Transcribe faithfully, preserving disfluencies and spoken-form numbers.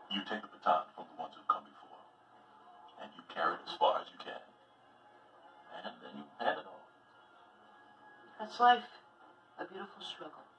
You take the baton from the ones who've come before, and you carry it as far as you can, and then you hand it off. That's life. A beautiful struggle.